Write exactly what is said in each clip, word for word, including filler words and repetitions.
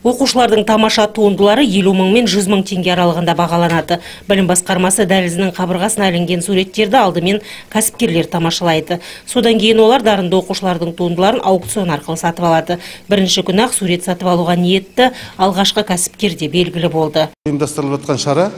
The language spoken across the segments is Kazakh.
Оқушылардың тамаша туындылары елу мың мен жүз мың теңге аралығында бағаланады. Білім басқармасы дәлізінің қабырғасына ілінген суреттерді алдымен кәсіпкерлер тамашалайды. Содан кейін олар дарынды оқушылардың туындыларын аукцион арқылы сатып алады. Бірінші күні-ақ сурет сатып алуға ниетті алғашқы кәсіпкер де белгілі болды. Ұйымдастырылып жатқан шара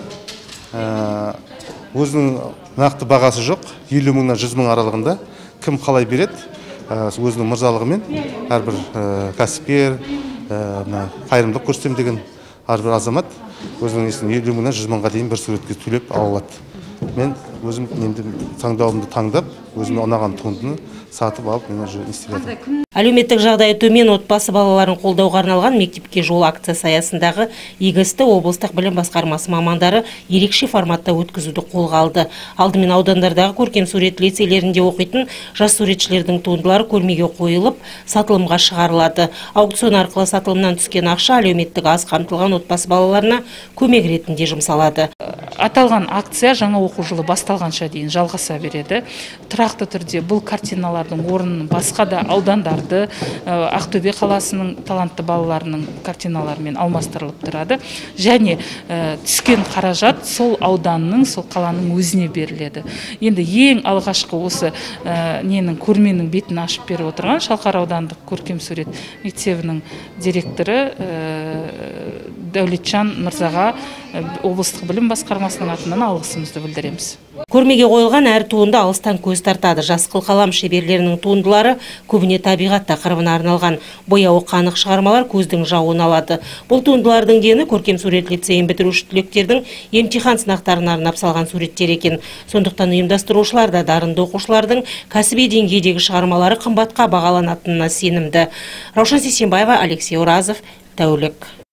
өзінің нақты бағасы жоқ, елу мыңнан жүз мың аралығында. Кім қалай береді, өзінің мырзалығымен әрбір кәсіпкер, қайырымдылық көрсетем деген әрбір азамат өзінің елу мыңнан жүз мыңға дейін бір суретке төлеп ала алады. Мен өзім енді таңдауымды таңдап, өзіме ұнаған туындыны сатып алып, мен істеймін. Әлеуметтік жағдайы төмен отбасы балаларын қолдауға арналған мектепке жол акциясы аясындағы игі істі облыстық білім басқармасы мамандары ерекше форматта өткізуді қолға алды. Алдымен аудандардағы көркем сурет лицейлерінде оқитын жас суретшілердің туындылары көрмеге қойылып, сатылымға шығарылады. Аукцион арқылы сатылымнан түскен ақша әлеуметтік аз қамтылған отбасы балаларына көмек ретінде жұмсалады. Аталған акция жаңа оқу жылы басталғанша дейін жалғаса береді. Тұрақты түрде бұл картиналардың орнын басқа да аудандарды, Ақтөбе қаласының талантты балаларының картиналарымен алмастырылып тұрады. Және түскен қаражат сол ауданның, сол қаланың өзіне беріледі. Енді ең алғашқы осы ненің көрменің бетін ашып беріп отырған Шалқар аудандық көркем сурет мектебінің директоры Дәулетжан Мырзаға облыстық білім басқармасының атынан алғысымызды білдіреміз. Көрмеге қойылған әр туынды алыстан көз тартады. Жас қылқалам шеберлерінің туындылары көбіне табиғат тақырыбына арналған. Бояуы қанық шығармалар көздің жауын алады. Бұл туындылардың дені көркем сурет лицейін бітіруші түлектердің емтихан сынақтарына арнап салған суреттер екен. Сондықтан ұйымдастырушылар да дарынды оқушылардың кәсіби деңгейдегі шығармалары қымбатқа бағаланатынына сенімді. Раушан Сисенбаева, Алексей Оразов, Тәулік.